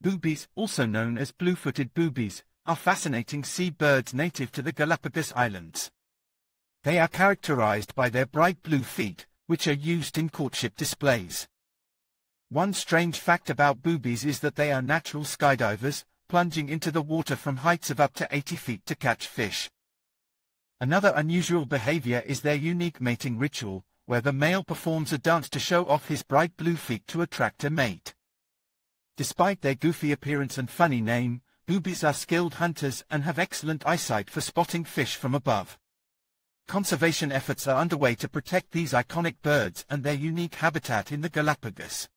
Boobies, also known as blue-footed boobies, are fascinating seabirds native to the Galapagos Islands. They are characterized by their bright blue feet, which are used in courtship displays. One strange fact about boobies is that they are natural skydivers, plunging into the water from heights of up to 80 feet to catch fish. Another unusual behavior is their unique mating ritual, where the male performs a dance to show off his bright blue feet to attract a mate. Despite their goofy appearance and funny name, boobies are skilled hunters and have excellent eyesight for spotting fish from above. Conservation efforts are underway to protect these iconic birds and their unique habitat in the Galapagos.